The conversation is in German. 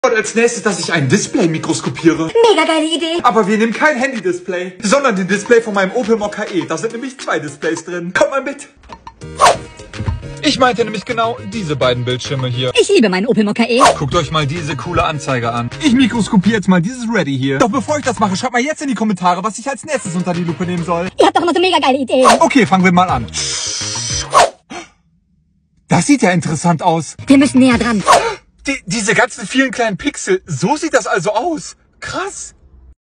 Und als nächstes, dass ich ein Display mikroskopiere. Mega geile Idee. Aber wir nehmen kein Handy-Display, sondern den Display von meinem Opel Mokka E. Da sind nämlich 2 Displays drin. Kommt mal mit. Ich meinte nämlich genau diese beiden Bildschirme hier. Ich liebe meinen Opel Mokka E. Guckt euch mal diese coole Anzeige an. Ich mikroskopiere jetzt mal dieses Ready hier. Doch bevor ich das mache, schreibt mal jetzt in die Kommentare, was ich als nächstes unter die Lupe nehmen soll. Ihr habt doch immer so mega geile Ideen. Okay, fangen wir mal an. Das sieht ja interessant aus. Wir müssen näher dran. Diese ganzen vielen kleinen Pixel, so sieht das also aus. Krass.